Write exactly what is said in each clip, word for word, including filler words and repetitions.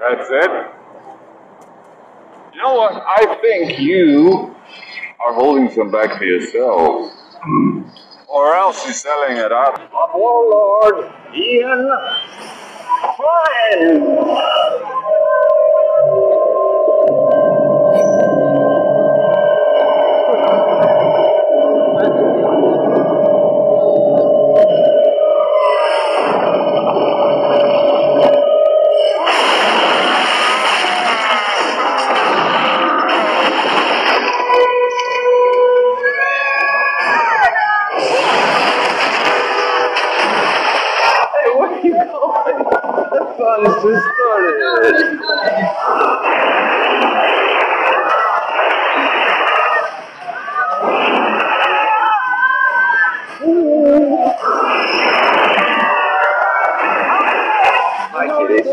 That's it. You know what? I think you are holding some back for yourself. Or else you're selling it up. Of Warlord Ian Fine! Just started. Hi, kiddies.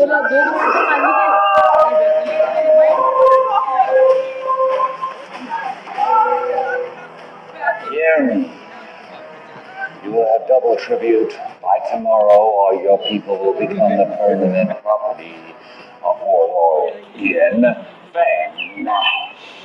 Here, you will have double tribute. By tomorrow, all your people will become the permanent property of Warlord Ian Fang.